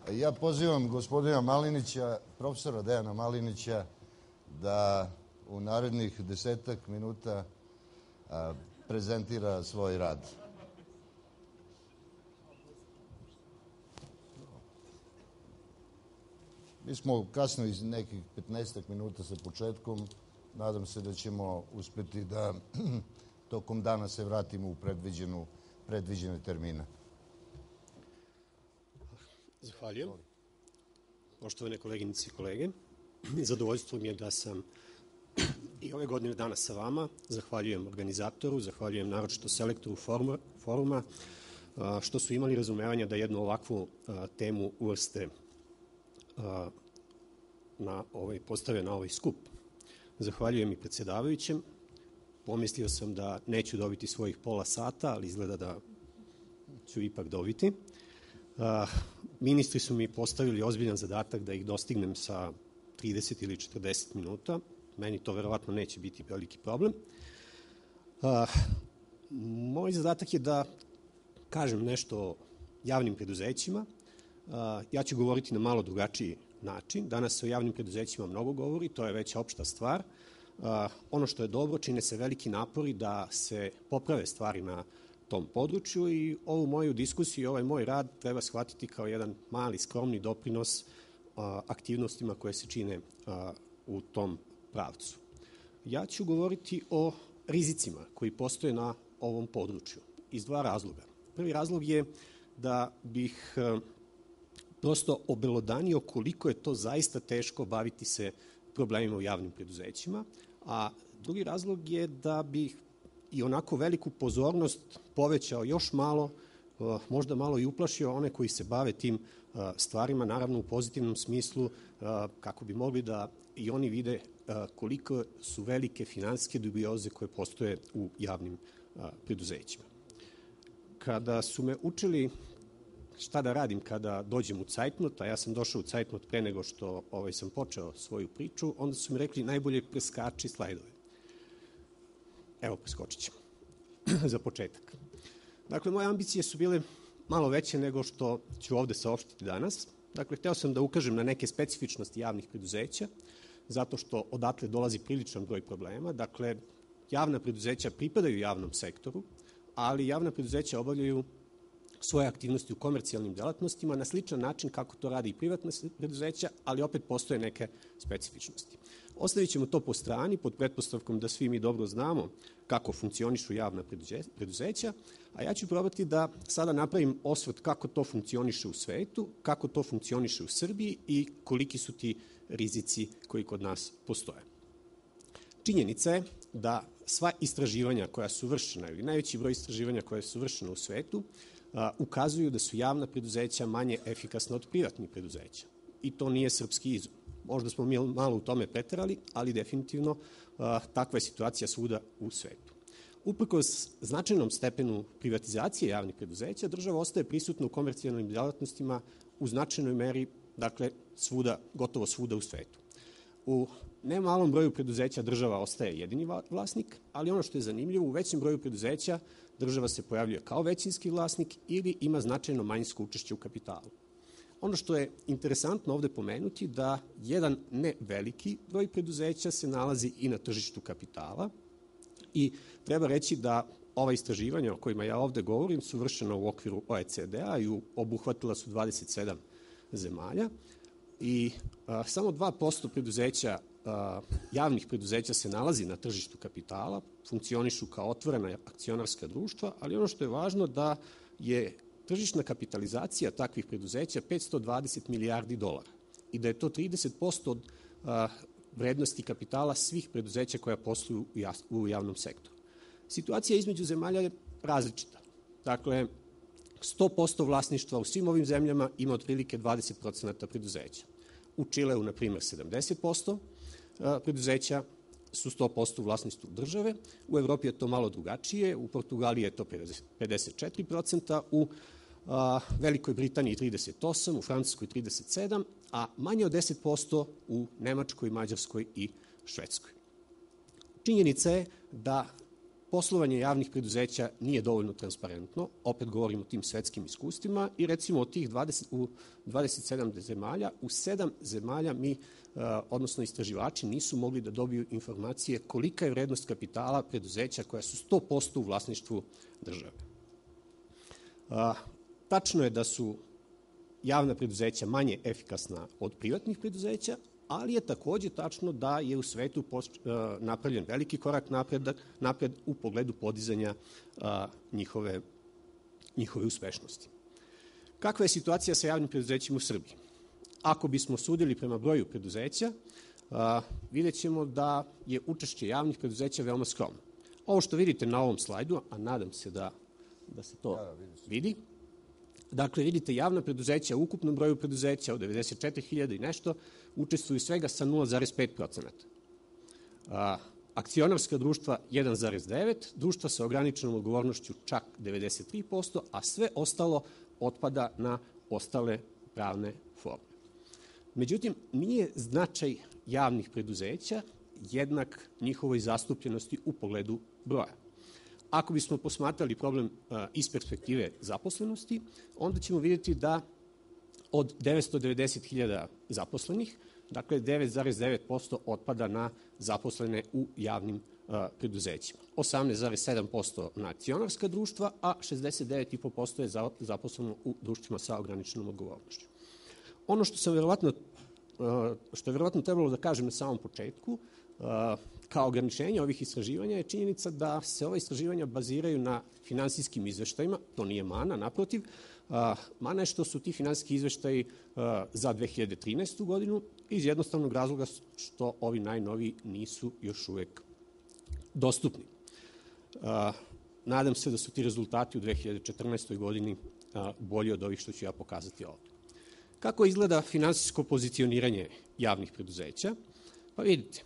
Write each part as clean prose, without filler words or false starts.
Ja pozivam gospodina Malinića, profesora Dejana Malinića, da u narednih 10 minuta prezentira svoj rad. Mi smo kasno iz nekih 15 minuta sa početkom. Nadam se da ćemo uspeti da tokom dana se vratimo u predviđene termine. Zahvaljujem. Poštovane koleginice i kolege, zadovoljstvo mi je da sam i ove godine danas sa vama. Zahvaljujem organizatoru, zahvaljujem naročito selektoru foruma, što su imali razumevanja da jednu ovakvu temu uvrste postave na ovaj skup. Zahvaljujem i predsjedavajućem. Pomislio sam da neću dobiti svojih pola sata, ali izgleda da ću ipak dobiti. Ministri su mi postavili ozbiljan zadatak da ih dostignem sa 30 ili 40 minuta. Meni to verovatno neće biti veliki problem. Moj zadatak je da kažem nešto o javnim preduzećima. Ja ću govoriti na malo drugačiji način. Danas se o javnim preduzećima mnogo govori, to je već opšta stvar. Ono što je dobro, čine se veliki napori da se poprave stvari na tom području i ovu moju diskusiju i ovaj moj rad treba shvatiti kao jedan mali, skromni doprinos aktivnostima koje se čine u tom pravcu. Ja ću govoriti o rizicima koji postoje na ovom području iz dva razloga. Prvi razlog je da bih prosto obelodanio koliko je to zaista teško baviti se problemima u javnim preduzećima, a drugi razlog je da bih i onako veliku pozornost povećao još malo, možda malo i uplašio one koji se bave tim stvarima, naravno u pozitivnom smislu, kako bi mogli da i oni vide koliko su velike finansijske dubioze koje postoje u javnim preduzećima. Kada su me učili šta da radim kada dođem u cajtnot, a ja sam došao u cajtnot pre nego što sam počeo svoju priču, onda su mi rekli najbolje preskači slajdove. Evo, preskočit ćemo za početak. Dakle, moje ambicije su bile malo veće nego što ću ovde saopštiti danas. Dakle, hteo sam da ukažem na neke specifičnosti javnih preduzeća, zato što odatle dolazi priličan broj problema. Dakle, javna preduzeća pripadaju javnom sektoru, ali javna preduzeća obavljaju svoje aktivnosti u komercijalnim delatnostima na sličan način kako to radi i privatna preduzeća, ali opet postoje neke specifičnosti. Ostavit ćemo to po strani pod pretpostavkom da svi mi dobro znamo kako funkcionišu javna preduzeća, a ja ću probati da sada napravim osvrt kako to funkcioniše u svetu, kako to funkcioniše u Srbiji i koliki su ti rizici koji kod nas postoje. Činjenica je da sva istraživanja koja su vršena ili najveći broj istraživanja koja su vršena u svetu ukazuju da su javna preduzeća manje efikasna od privatnih preduzeća. I to nije srpski izum. Možda smo mi malo u tome preterali, ali definitivno takva je situacija svuda u svetu. Uprkos značajnom stepenu privatizacije javnih preduzeća, država ostaje prisutna u komercijalnim delatnostima u značajnoj meri, dakle, gotovo svuda u svetu. U nemalom broju preduzeća država ostaje jedini vlasnik, ali ono što je zanimljivo, u većem broju preduzeća država se pojavljuje kao većinski vlasnik ili ima značajno manjinsko učešće u kapitalu. Ono što je interesantno ovde pomenuti da jedan ne veliki broj preduzeća se nalazi i na tržištu kapitala i treba reći da ova istraživanja o kojima ja ovde govorim su vršena u okviru OECD-a i obuhvatila su 27 zemalja i samo 2% preduzeća, javnih preduzeća se nalazi na tržištu kapitala, funkcionišu kao otvorena akcionarska društva, ali ono što je važno da je tržišna kapitalizacija takvih preduzeća 520 milijardi dolara i da je to 30% od vrednosti kapitala svih preduzeća koja posluju u javnom sektoru. Situacija između zemalja je različita. Dakle, 100% vlasništva u svim ovim zemljama ima otprilike 20% preduzeća. U Čileu, na primjer, 70% preduzeća su 100% u vlasništvu države, u Evropi je to malo drugačije, u Portugaliji je to 54%, u Velikoj Britaniji 38%, u Francuskoj 37%, a manje od 10% u Nemačkoj, Mađarskoj i Švedskoj. Činjenica je da poslovanje javnih preduzeća nije dovoljno transparentno, opet govorimo o tim svetskim iskustvima, i recimo od tih 27 zemalja, u 7 zemalja mi, odnosno istraživači, nisu mogli da dobiju informacije kolika je vrednost kapitala preduzeća koja su 100% u vlasništvu države. Tačno je da su javna preduzeća manje efikasna od privatnih preduzeća, ali je takođe tačno da je u svetu napravljen veliki korak napred u pogledu podizanja njihove uspešnosti. Kakva je situacija sa javnim preduzećima u Srbiji? Ako bismo sudili prema broju preduzeća, vidjet ćemo da je učešće javnih preduzeća veoma skromno. Ovo što vidite na ovom slajdu, a nadam se da se to vidi, dakle, vidite, javna preduzeća u ukupnom broju preduzeća od 94.000 i nešto učestvuju svega sa 0,5%. Akcionarska društva 1,9%, društva sa ograničenom odgovornošću čak 93%, a sve ostalo otpada na ostale pravne forme. Međutim, nije značaj javnih preduzeća jednak njihovoj zastupljenosti u pogledu broja. Ako bismo posmatrali problem iz perspektive zaposlenosti, onda ćemo vidjeti da od 990.000 zaposlenih, dakle 9,9% otpada na zaposlene u javnim preduzećima. 18,7% na akcionarska društva, a 69,5% je zaposleno u društvima sa ograničenom odgovornošću. Ono što je verovatno trebalo da kažem na samom početku, kao ograničenje ovih istraživanja je činjenica da se ova istraživanja baziraju na finansijskim izveštajima, to nije mana, naprotiv. Mana je što su ti finansijski izveštaji za 2013. godinu iz jednostavnog razloga što ovi najnoviji nisu još uvek dostupni. Nadam se da su ti rezultati u 2014. godini bolji od ovih što ću ja pokazati ovde. Kako izgleda finansijsko pozicioniranje javnih preduzeća? Pa vidite,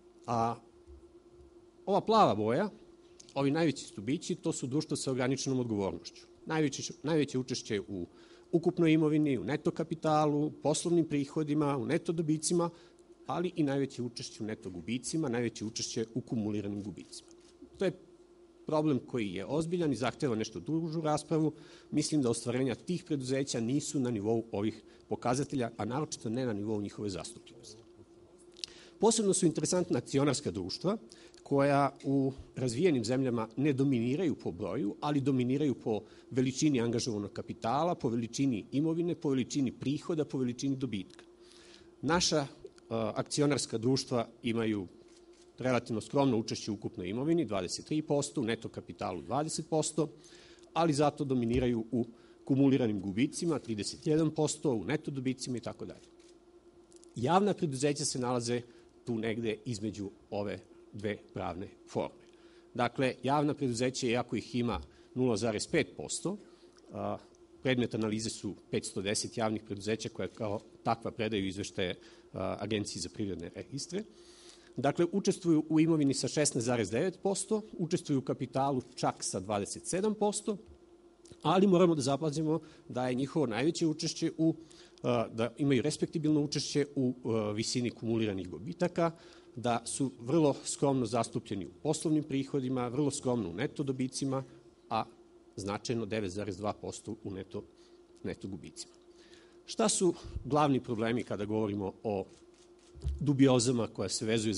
ova plava boja, ovi najveći stubići, to su društva sa ograničenom odgovornošću. Najveće učešće u ukupnoj imovini, u neto kapitalu, poslovnim prihodima, u neto dobicima, ali i najveće učešće u neto gubicima, najveće učešće u kumuliranim gubicima. To je problem koji je ozbiljan i zahteva nešto dužu raspravu. Mislim da ostvarenja tih preduzeća nisu na nivou ovih pokazatelja, a naročito ne na nivou njihove zastupljenosti. Posebno su interesantna akcionarska društva, koja u razvijenim zemljama ne dominiraju po broju, ali dominiraju po veličini angažovanog kapitala, po veličini imovine, po veličini prihoda, po veličini dobitka. Naša akcionarska društva imaju relativno skromno učešće u ukupnoj imovini, 23%, u neto kapitalu 20%, ali zato dominiraju u kumuliranim gubicima, 31%, u neto dobicima itd. Javna preduzeća se nalaze tu negde između ove dve pravne forme. Dakle, javna preduzeća, iako ih ima 0,5%, predmet analize su 510 javnih preduzeća koje kao takva predaju izveštaje Agenciji za privredne registre. Dakle, učestvuju u imovini sa 16,9%, učestvuju u kapitalu čak sa 27%, ali moramo da zapazimo da je njihovo najveće učešće da imaju respektibilno učešće u visini kumuliranih gubitaka, da su vrlo skromno zastupljeni u poslovnim prihodima, vrlo skromno u neto dobicima, a značajno 9,2% u neto gubicima. Šta su glavni problemi kada govorimo o dubiozama koja se vezuju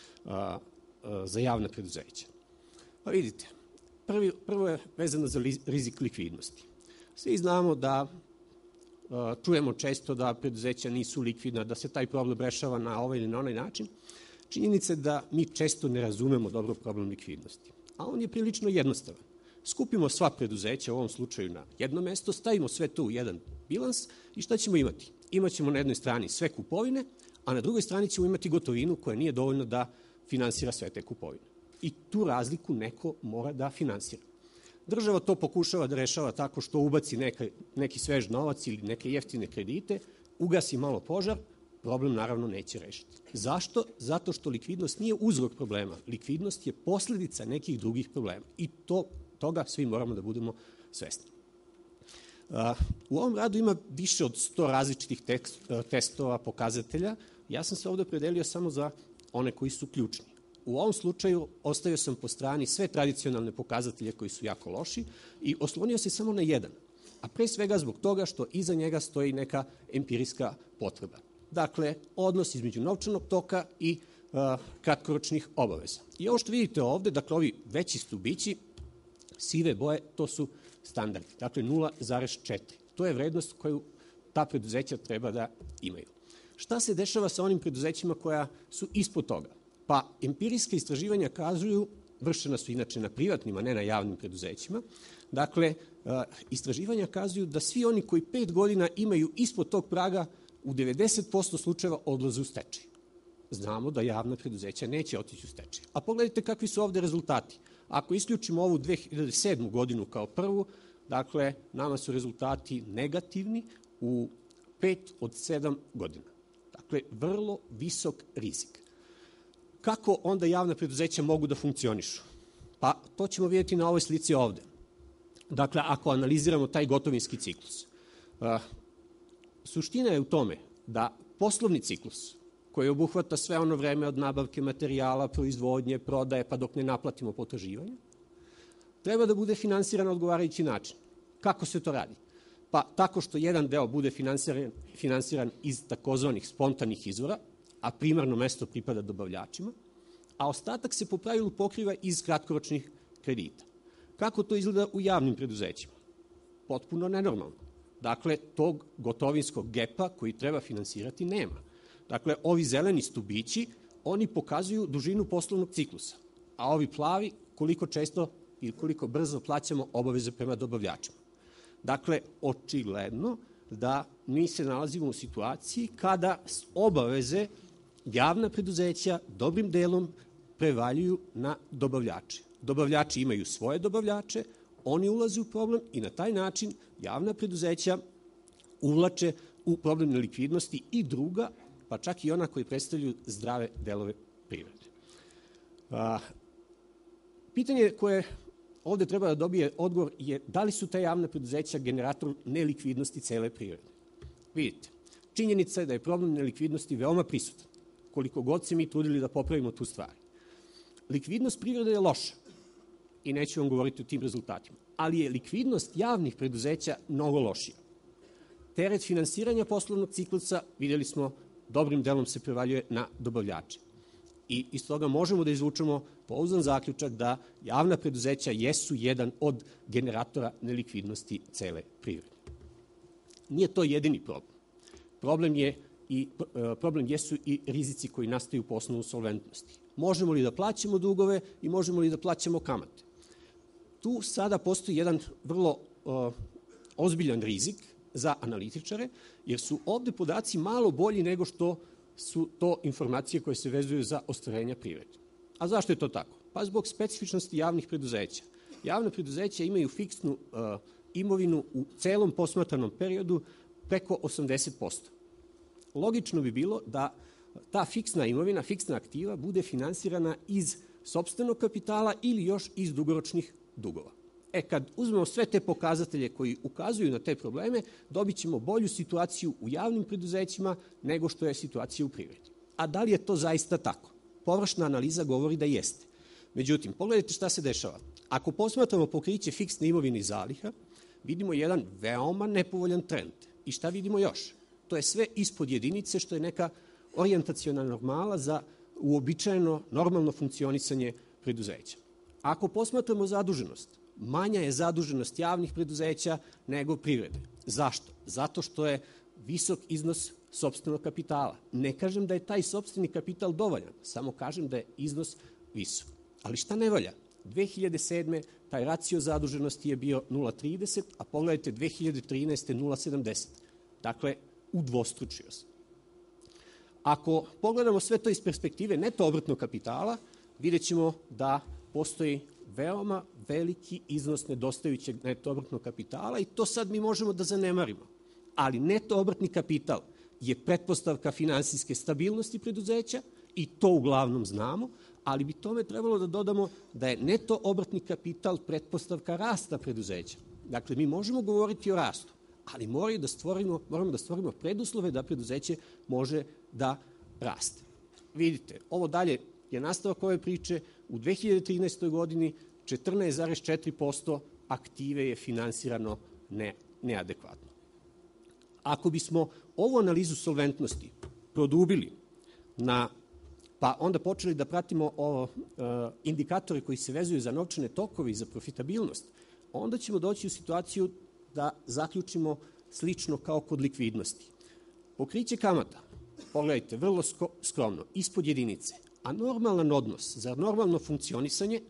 za javna preduzeća? Pa vidite, prvo je vezano za rizik likvidnosti. Svi znamo da čujemo često da preduzeća nisu likvidna, da se taj problem rešava na ovaj ili na onaj način. Činjenica je da mi često ne razumemo dobro problem likvidnosti, a on je prilično jednostavan. Skupimo sva preduzeća, u ovom slučaju na jedno mesto, stavimo sve to u jedan bilans i šta ćemo imati? Imaćemo na jednoj strani sve kupovine, a na drugoj strani ćemo imati gotovinu koja nije dovoljna da finansira sve te kupovine. I tu razliku neko mora da finansira. Država to pokušava da rešava tako što ubaci neki svež novac ili neke jeftine kredite, ugasi malo požar, problem naravno neće rešiti. Zašto? Zato što likvidnost nije uzrok problema. Likvidnost je posledica nekih drugih problema i toga svi moramo da budemo svesni. U ovom radu ima više od 100 različitih testova, pokazatelja. Ja sam se ovde opredelio samo za one koji su ključni. u ovom slučaju ostavio sam po strani sve tradicionalne pokazatelje koji su jako loši i oslonio se samo na jedan, a pre svega zbog toga što iza njega stoji neka empirijska potreba. Dakle, odnos između novčanog toka i kratkoročnih obaveza. I ovo što vidite ovde, dakle, ovi veći stubići, sive boje, to su standardi, dakle 0,4. To je vrednost koju ta preduzeća treba da imaju. Šta se dešava sa onim preduzećima koja su ispod toga? Pa empirijska istraživanja kazuju, vršena su inače na privatnim, a ne na javnim preduzećima, dakle, istraživanja kazuju da svi oni koji 5 godina imaju ispod tog praga u 90% slučajeva odlaze u stečaj. Znamo da javna preduzeća neće otići u stečaj. A pogledajte kakvi su ovde rezultati. Ako isključimo ovu 2007. godinu kao prvu, dakle, nama su rezultati negativni u 5 od 7 godina. Dakle, vrlo visok rizik. Kako onda javna preduzeća mogu da funkcionišu? Pa to ćemo vidjeti na ovoj slici ovde. Dakle, ako analiziramo taj gotovinski ciklus. Suština je u tome da poslovni ciklus, koji obuhvata sve ono vreme od nabavke materijala, proizvodnje, prodaje, pa dok ne naplatimo potraživanje, treba da bude finansiran na odgovarajući način. Kako se to radi? Pa tako što jedan deo bude finansiran iz takozvanih spontanih izvora, a primarno mesto pripada dobavljačima, a ostatak se po pravilu pokriva iz kratkoročnih kredita. Kako to izgleda u javnim preduzećima? Potpuno nenormalno. Dakle, tog gotovinskog gepa koji treba finansirati nema. Dakle, ovi zeleni stubići, oni pokazuju dužinu poslovnog ciklusa, a ovi plavi koliko često i koliko brzo plaćamo obaveze prema dobavljačima. Dakle, očigledno da mi se nalazimo u situaciji kada obaveze javna preduzeća dobrim delom prevaljuju na dobavljače. Dobavljači imaju svoje dobavljače, oni ulaze u problem i na taj način javna preduzeća uvlače u problem nelikvidnosti i druga, pa čak i ona koji predstavljaju zdrave delove privrede. Pitanje koje ovde treba da dobije odgovor je da li su ta javna preduzeća generator nelikvidnosti cele privrede. Vidite, činjenica je da je problem nelikvidnosti veoma prisutan, koliko god se mi trudili da popravimo tu stvar. Likvidnost privrede je loša i neću vam govoriti o tim rezultatima, ali je likvidnost javnih preduzeća mnogo lošija. Teret finansiranja poslovnog ciklusa, videli smo, dobrim delom se prevaljuje na dobavljače. I iz toga možemo da izvučemo pouzdan zaključak da javna preduzeća jesu jedan od generatora nelikvidnosti cele privrede. Nije to jedini problem. Problem jesu i rizici koji nastaju po osnovu solventnosti. Možemo li da plaćamo dugove i možemo li da plaćamo kamate? Tu sada postoji jedan vrlo ozbiljan rizik za analitičare, jer su ovde podaci malo bolji nego što su to informacije koje se vezuju za ostvarenja privrede. A zašto je to tako? Pa zbog specifičnosti javnih preduzeća. Javna preduzeća imaju fiksnu imovinu u celom posmatranom periodu preko 80%. Logično bi bilo da ta fiksna imovina, fiksna aktiva bude finansirana iz sopstvenog kapitala ili još iz dugoročnih dugova. Kad uzmemo sve te pokazatelje koji ukazuju na te probleme, dobit ćemo bolju situaciju u javnim preduzećima nego što je situacija u privredi. A da li je to zaista tako? Površna analiza govori da jeste. Međutim, pogledajte šta se dešava. Ako posmatramo pokriće fiksne imovine i zaliha, vidimo jedan veoma nepovoljan trend. I šta vidimo još? To je sve ispod jedinice, što je neka orijentaciona normala za uobičajeno normalno funkcionisanje preduzeća. Ako posmatramo zaduženost, manja je zaduženost javnih preduzeća nego privrede. Zašto? Zato što je visok iznos sopstvenog kapitala. Ne kažem da je taj sopstveni kapital dovoljan, samo kažem da je iznos visok. Ali šta ne valja? 2007. taj racio zaduženosti je bio 0,30, a pogledajte 2013. 0,70. Dakle, udvostručio se. Ako pogledamo sve to iz perspektive neto obrtnog kapitala, vidjet ćemo da postoji veoma veliki iznos nedostajućeg neto obrtnog kapitala i to sad mi možemo da zanemarimo. Ali neto obrtni kapital je pretpostavka finansijske stabilnosti preduzeća i to uglavnom znamo, ali bi tome trebalo da dodamo da je neto obrtni kapital pretpostavka rasta preduzeća. Dakle, mi možemo govoriti o rastu, ali moramo da stvorimo preduslove da preduzeće može da raste. Vidite, ovo dalje je nastavak ove priče. U 2013. godini 14,4% aktive je finansirano neadekvatno. Ako bismo ovu analizu solventnosti produbili pa onda počeli da pratimo indikatore koji se vezuju za novčane tokove i za profitabilnost, onda ćemo doći u situaciju da zaključimo slično kao kod likvidnosti. Pokriće kamata, pogledajte, vrlo skromno, ispod jedinice, a normalan odnos za normalno funkcionisanje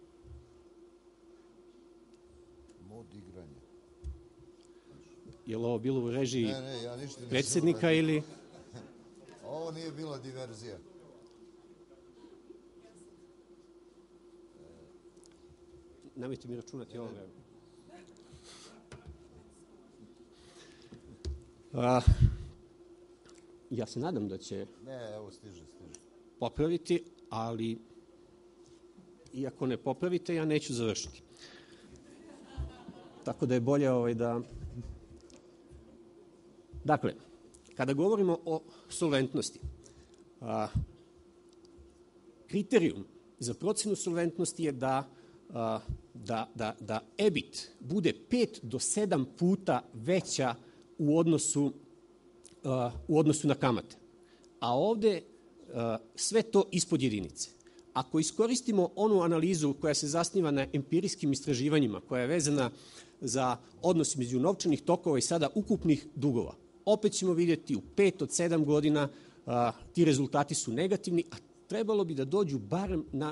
je li ovo bilo u režiji predsjednika ili... Ovo nije bila diverzija. Nemojte mi računati ovo vreme. Ja se nadam da će popraviti, ali iako ne popravite, ja neću završiti. Tako da je bolje da... Dakle, kada govorimo o solventnosti, kriterijum za procenu solventnosti je da EBIT bude 5 do 7 puta veća u odnosu na kamate. A ovde sve to ispod jedinice. Ako iskoristimo onu analizu koja se zasniva na empirijskim istraživanjima, koja je vezana za odnos među novčanih tokova i sada ukupnih dugova, opet ćemo vidjeti u 5 od 7 godina ti rezultati su negativni, a trebalo bi da dođu barem na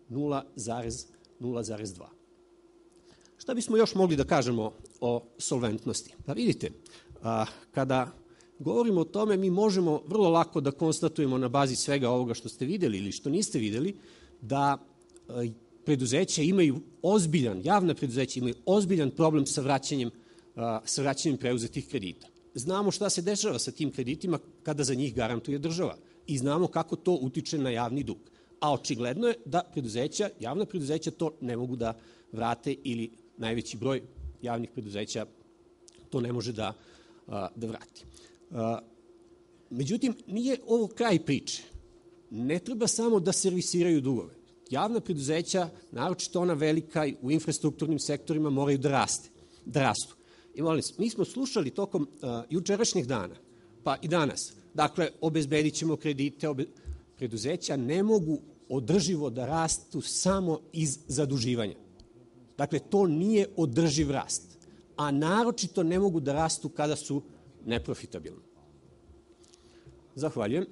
0,2. Šta bismo još mogli da kažemo o solventnosti? Pa vidite, kada govorimo o tome, mi možemo vrlo lako da konstatujemo na bazi svega ovoga što ste videli ili što niste videli, da preduzeća imaju javna preduzeća imaju ozbiljan problem sa vraćanjem preuzetih kredita. Znamo šta se dešava sa tim kreditima kada za njih garantuje država i znamo kako to utiče na javni dug. A očigledno je da javna preduzeća to ne mogu da vrate ili najveći broj javnih preduzeća to ne može da vrati. Međutim, nije ovo kraj priče. Ne treba samo da servisiraju dugove. Javna preduzeća, naročito ona velika u infrastrukturnim sektorima, moraju da rastu. I molim se, mi smo slušali tokom jučerašnjih dana, pa i danas, dakle, obezbedit ćemo kredite, preduzeća ne mogu održivo da rastu samo iz zaduživanja. Dakle, to nije održiv rast, a naročito ne mogu da rastu kada su neprofitabilni. Zahvaljujem.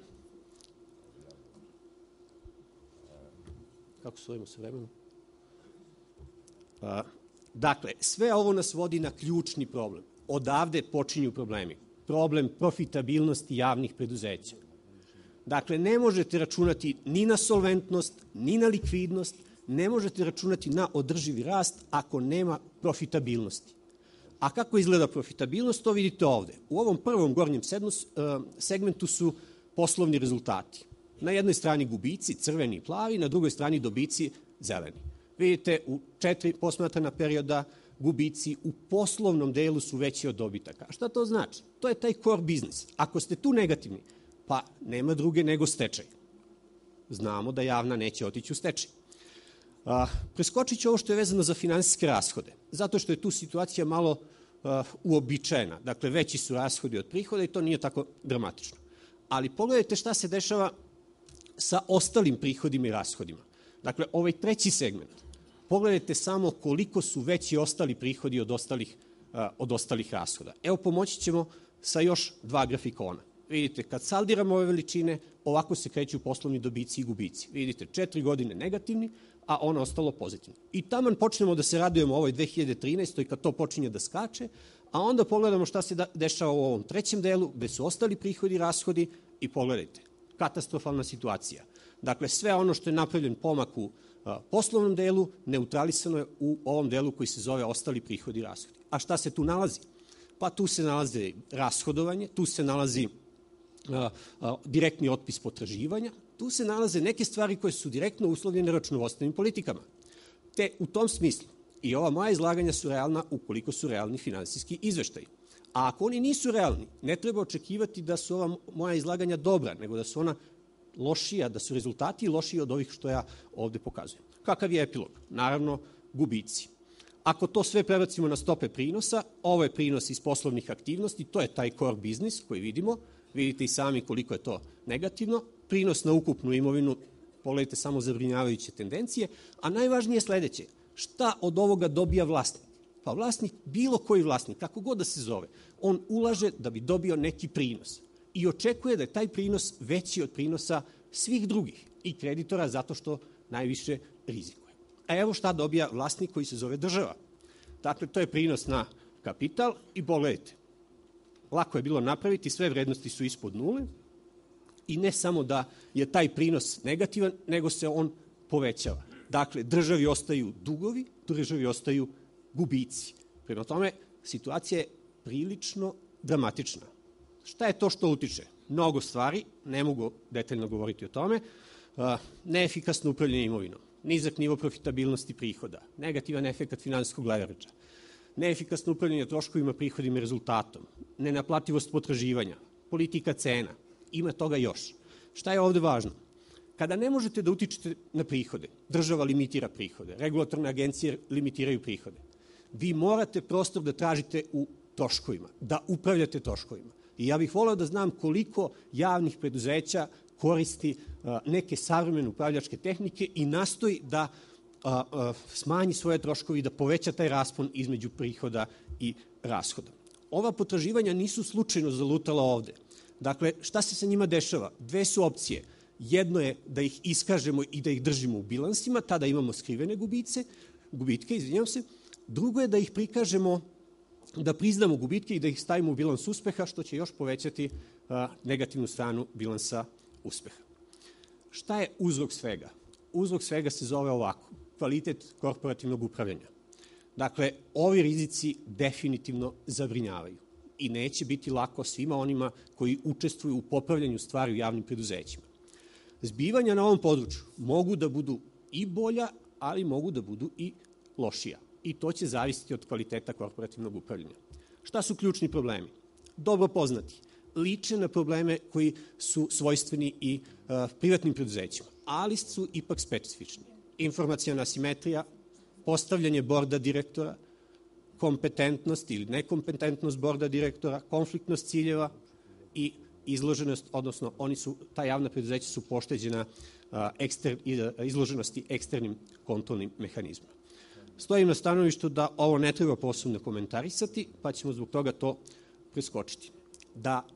Kako stojimo sa vremenom? Dakle, sve ovo nas vodi na ključni problem. Odavde počinju problemi. Problem profitabilnosti javnih preduzeća. Dakle, ne možete računati ni na solventnost, ni na likvidnost, ne možete računati na održivi rast ako nema profitabilnosti. A kako izgleda profitabilnost, to vidite ovde. U ovom prvom gornjem segmentu su poslovni rezultati. Na jednoj strani gubici, crveni i plavi, na drugoj strani dobici, zeleni. Vidite, u 4 posmatrana perioda gubici u poslovnom delu su veći od dobitaka. A šta to znači? To je taj core biznis. Ako ste tu negativni, pa nema druge nego stečaj. Znamo da javna neće otići u stečaj. Preskočit ću ovo što je vezano za finansijske rashode, zato što je tu situacija malo uobičajena. Dakle, veći su rashodi od prihoda i to nije tako dramatično. Ali pogledajte šta se dešava sa ostalim prihodima i rashodima. Dakle, ovaj treći segment, pogledajte samo koliko su veći ostali prihodi od ostalih rashoda. Evo, pomoći ćemo sa još 2 grafikona. Vidite, kad saldiramo ove veličine, ovako se kreću poslovni dobici i gubici. Vidite, 4 godine negativni, a ono ostalo pozitivno. I taman počnemo da se radujemo ovoj 2013. kad to počinje da skače, a onda pogledamo šta se dešava u ovom trećem delu, gde su ostali prihodi i rashodi i pogledajte, katastrofalna situacija. Dakle, sve ono što je napravljen pomak u poslovnom delu, neutralisano je u ovom delu koji se zove ostali prihodi i rashodi. A šta se tu nalazi? Pa tu se nalazi rashodovanje, tu se nalazi direktni otpis potraživanja, tu se nalaze neke stvari koje su direktno uslovljene računovodstvenim politikama. Te u tom smislu i ova moja izlaganja su realna ukoliko su realni finansijski izveštaji. A ako oni nisu realni, ne treba očekivati da su ova moja izlaganja dobra, nego da su ona lošija, da su rezultati lošiji od ovih što ja ovde pokazujem. Kakav je epilog? Naravno, gubici. Ako to sve prebacimo na stope prinosa, ovo je prinos iz poslovnih aktivnosti, to je taj core biznis koji vidimo, vidite i sami koliko je to negativno, prinos na ukupnu imovinu, pogledajte samo zabrinjavajuće tendencije, a najvažnije je sledeće, šta od ovoga dobija vlasnik? Pa vlasnik, bilo koji vlasnik, kako god da se zove, on ulaže da bi dobio neki prinos i očekuje da je taj prinos veći od prinosa svih drugih i kreditora zato što najviše rizikuje. A evo šta dobija vlasnik koji se zove država. Dakle, to je prinos na kapital i pogledajte, lako je bilo napraviti, sve vrednosti su ispod nule i ne samo da je taj prinos negativan, nego se on povećava. Dakle, državi ostaju dugovi, državi ostaju gubici. Prema tome, situacija je prilično dramatična. Šta je to što utiče? Mnogo stvari, ne mogu detaljno govoriti o tome, neefikasno upravljanje imovinom, nizak nivo profitabilnosti prihoda, negativan efekat finansijskog leveragea, neefikasno upravljanje troškovima, prihodima i rezultatom, nenaplativost potraživanja, politika cena, ima toga još. Šta je ovde važno? Kada ne možete da utičete na prihode, država limitira prihode, regulatorne agencije limitiraju prihode, vi morate prostor da tražite u troškovima, da upravljate troškovima. I ja bih voleo da znam koliko javnih preduzeća koristi neke savremene upravljačke tehnike i nastoji da smanji svoje troškovi i da poveća taj raspon između prihoda i rashoda. Ova potraživanja nisu slučajno zalutala ovde. Dakle, šta se sa njima dešava? Dve su opcije. Jedno je da ih iskažemo i da ih držimo u bilansima, tada imamo skrivene gubitke. Drugo je da ih prikažemo, da priznamo gubitke i da ih stavimo u bilans uspeha, što će još povećati negativnu stranu bilansa uspeha. Šta je uzrok svega? Uzrok svega se zove ovako, kvalitet korporativnog upravljanja. Dakle, ovi rizici definitivno zabrinjavaju i neće biti lako svima onima koji učestvuju u popravljanju stvari u javnim preduzećima. Zbivanja na ovom području mogu da budu i bolja, ali mogu da budu i lošija. I to će zavisiti od kvaliteta korporativnog upravljanja. Šta su ključni problemi? Dobro poznati. Liče na probleme koji su svojstveni i privatnim preduzećima, ali su ipak specifični. Informacijna asimetrija, postavljanje borda direktora, kompetentnost ili nekompetentnost borda direktora, konfliktnost ciljeva i izloženost, odnosno ta javna preduzeća su pošteđena izloženosti eksternim kontrolnim mehanizmima. Stojim na stanovištu da ovo ne treba posebno komentarisati, pa ćemo zbog toga to preskočiti. Da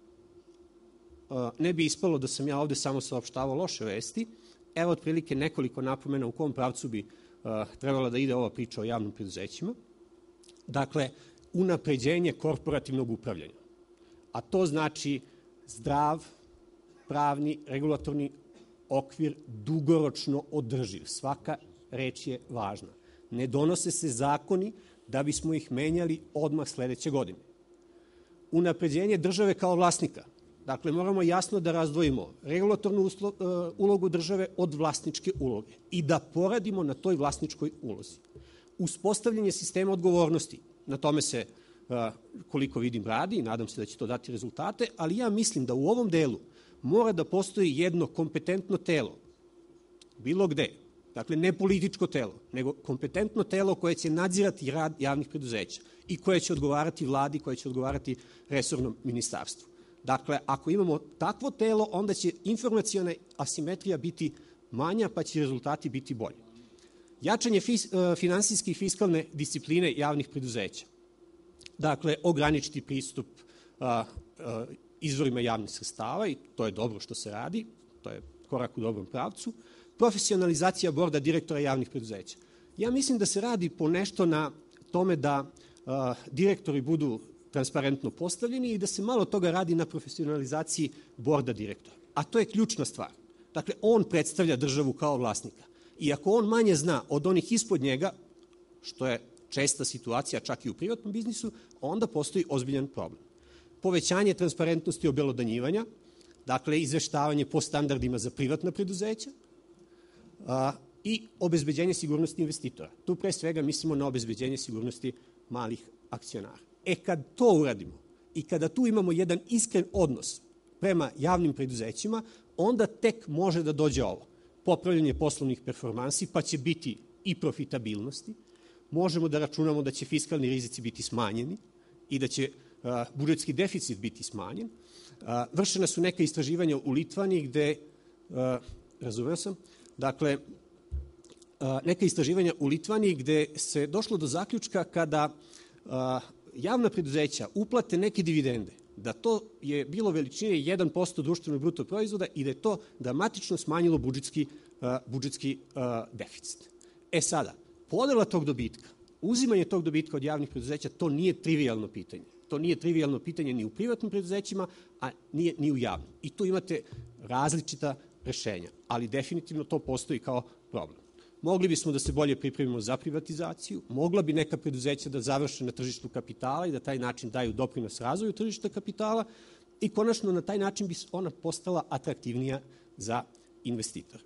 ne bi ispalo da sam ja ovde samo saopštavao loše vesti, evo otprilike nekoliko napomena u kom pravcu bi trebala da ide ova priča o javnim preduzećima. Dakle, unapređenje korporativnog upravljanja. A to znači zdrav, pravni, regulatorni okvir dugoročno održiv. Svaka reč je važna. Ne donose se zakoni da bismo ih menjali odmah sledeće godine. Unapređenje države kao vlasnika. Dakle, moramo jasno da razdvojimo regulatornu ulogu države od vlasničke uloge i da poradimo na toj vlasničkoj ulozi. Uspostavljanje sistema odgovornosti, na tome se, koliko vidim, radi i nadam se da će to dati rezultate, ali ja mislim da u ovom delu mora da postoji jedno kompetentno telo, bilo gde, dakle ne političko telo, nego kompetentno telo koje će nadzirati rad javnih preduzeća i koje će odgovarati vladi, koje će odgovarati resornom ministarstvu. Dakle, ako imamo takvo telo, onda će informaciona asimetrija biti manja, pa će rezultati biti bolji. Jačanje finansijske i fiskalne discipline javnih preduzeća. Dakle, ograničiti pristup izvorima javnih sredstava i to je dobro što se radi, to je korak u dobrom pravcu. Profesionalizacija borda direktora javnih preduzeća. Ja mislim da se radi po nešto na tome da direktori budu transparentno postavljeni i da se malo toga radi na profesionalizaciji borda direktora. A to je ključna stvar. Dakle, on predstavlja državu kao vlasnika. I ako on manje zna od onih ispod njega, što je česta situacija čak i u privatnom biznisu, onda postoji ozbiljan problem. Povećanje transparentnosti obelodanjivanja, dakle izveštavanje po standardima za privatna preduzeća i obezbeđenje sigurnosti investitora. Tu pre svega mislimo na obezbeđenje sigurnosti malih akcionara. Kad to uradimo i kada tu imamo jedan iskren odnos prema javnim preduzećima, onda tek može da dođe ovo. Popravljanje poslovnih performansi, pa će biti i profitabilnosti. Možemo da računamo da će fiskalni rizici biti smanjeni i da će budžetski deficit biti smanjen. Vršena su neka istraživanja u Litvaniji gde, razumeo sam, dakle, neka istraživanja u Litvaniji gde se došlo do zaključka kada javna preduzeća uplate neke dividende, da to je bilo veličine 1% društvenog bruto proizvoda i da je to dramatično smanjilo budžetski deficit. Sada, podela tog dobitka, uzimanje tog dobitka od javnih preduzeća, to nije trivijalno pitanje. To nije trivijalno pitanje ni u privatnim preduzećima, a nije ni u javnim. I tu imate različita rešenja, ali definitivno to postoji kao problem. Mogli bismo da se bolje pripremimo za privatizaciju, mogla bi neka preduzeća da završe na tržištu kapitala i da taj način daju doprinos razvoju tržišta kapitala i konačno na taj način bi ona postala atraktivnija za investitora.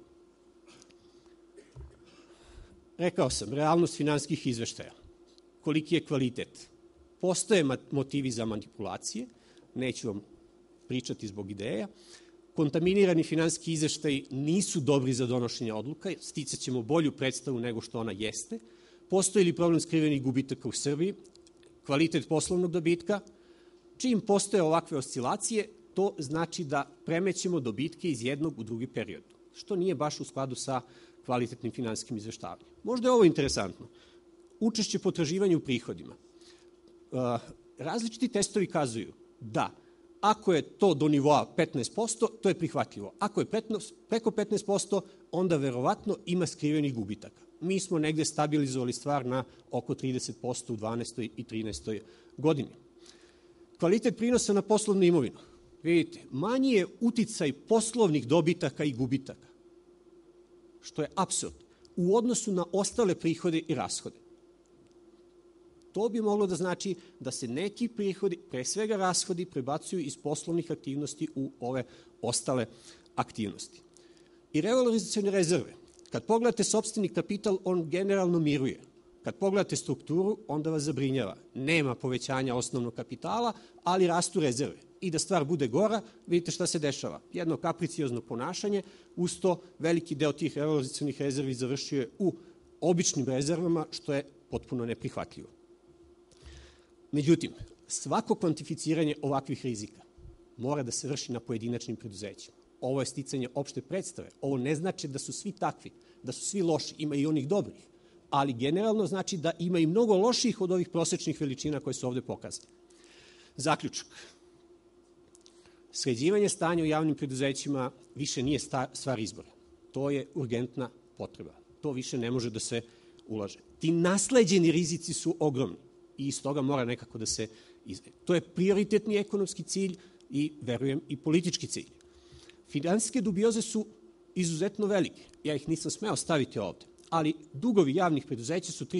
Rekao sam, realnost finansijskih izveštaja. Koliki je kvalitet? Postoje motivi za manipulacije, neću vam pričati zbog ideja. Kontaminirani finansijski izveštaji nisu dobri za donošenje odluka, sticat ćemo bolju predstavu nego što ona jeste. Postoji li problem skrivenih gubitaka u Srbiji? Kvalitet poslovnog dobitka? Čim postoje ovakve oscilacije, to znači da premećemo dobitke iz jednog u drugi period, što nije baš u skladu sa kvalitetnim finansijskim izveštavanjem. Možda je ovo interesantno. Učešće potraživanja u prihodima. Različiti testovi kazuju da ako je to do nivoa 15%, to je prihvatljivo. Ako je preko 15%, onda verovatno ima skrivenih gubitaka. Mi smo negde stabilizovali stvar na oko 30% u 12. i 13. godini. Kvalitet prinosa na poslovnu imovinu. Vidite, manji je uticaj poslovnih dobitaka i gubitaka, što je apsurd, u odnosu na ostale prihode i rashode. To bi moglo da znači da se neki prihodi, pre svega rashodi, prebacuju iz poslovnih aktivnosti u ove ostale aktivnosti. I revalorizacione rezerve. Kad pogledate sopstveni kapital, on generalno miruje. Kad pogledate strukturu, onda vas zabrinjava. Nema povećanja osnovnog kapitala, ali rastu rezerve. I da stvar bude gora, vidite šta se dešava. Jedno kapriciozno ponašanje, uz to veliki deo tih revalorizacionih rezervi završio je u običnim rezervama, što je potpuno neprihvatljivo. Međutim, svako kvantificiranje ovakvih rizika mora da se vrši na pojedinačnim preduzećima. Ovo je sticanje opšte predstave. Ovo ne znači da su svi takvi, da su svi loši, ima i onih dobrih, ali generalno znači da ima i mnogo loših od ovih prosečnih veličina koje su ovde pokazane. Zaključak. Sređivanje stanja u javnim preduzećima više nije stvar izbora. To je urgentna potreba. To više ne može da se ulaže. Ti nasleđeni rizici su ogromni i iz toga mora nekako da se izveje. To je prioritetni ekonomski cilj i, verujem, i politički cilj. Finansijske dubioze su izuzetno velike. Ja ih nisam smeo staviti ovde, ali dugovi javnih preduzeća su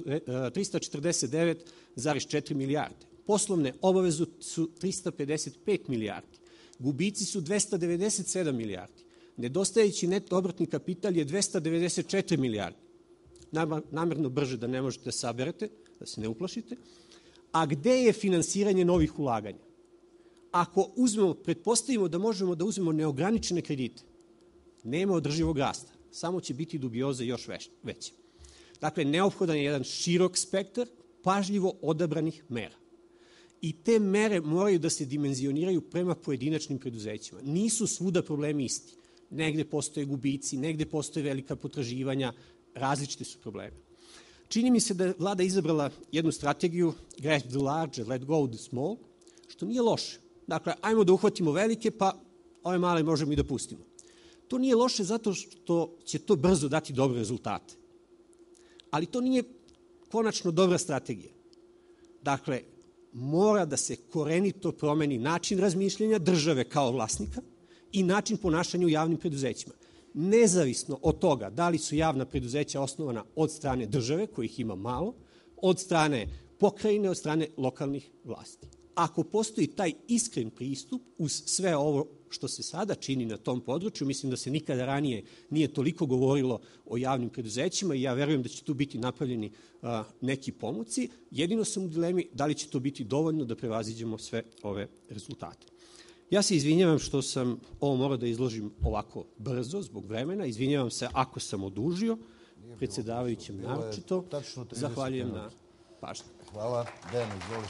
349,4 milijarde. Poslovne obaveze su 355 milijardi. Gubici su 297 milijardi. Nedostajući neto obratni kapital je 294 milijardi. Namerno brže da ne možete da saberete, da se ne uplašite. A gde je finansiranje novih ulaganja? Ako pretpostavimo da možemo da uzmemo neograničene kredite, nema održivog rasta, samo će biti dubioze još veće. Dakle, neophodan je jedan širok spektar pažljivo odabranih mera. I te mere moraju da se dimenzioniraju prema pojedinačnim preduzećima. Nisu svuda problemi isti. Negde postoje gubici, negde postoje velika potraživanja, različiti su problemi. Čini mi se da je vlada izabrala jednu strategiju grab the large, let go the small, što nije loše. Dakle, ajmo da uhvatimo velike, pa ove male možemo i da pustimo. To nije loše zato što će to brzo dati dobre rezultate. Ali to nije konačno dobra strategija. Dakle, mora da se korenito promeni način razmišljanja države kao vlasnika i način ponašanja u javnim preduzećima. Nezavisno od toga da li su javna preduzeća osnovana od strane države, kojih ima malo, od strane pokrajine, od strane lokalnih vlasti. Ako postoji taj iskren pristup uz sve ovo što se sada čini na tom području, mislim da se nikada ranije nije toliko govorilo o javnim preduzećima i ja verujem da će tu biti napravljeni neki pomuci. Jedino sam u dilemi da li će to biti dovoljno da prevaziđemo sve ove rezultate. Ja se izvinjavam što sam ovo morao da izložim ovako brzo zbog vremena. Izvinjavam se ako sam odužio, predsjedavajućem naročito. Zahvaljujem na pažnji. Hvala. Dejan, izvoli.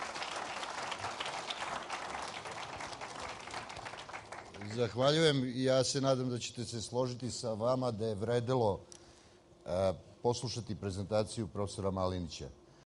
Zahvaljujem. Ja se nadam da ćete se složiti sa vama da je vredelo poslušati prezentaciju profesora Malinića.